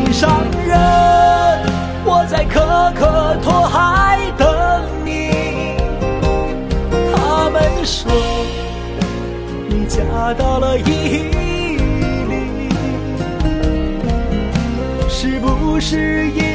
上人，我在可可托海等你。他们说你嫁到了伊犁，是不是也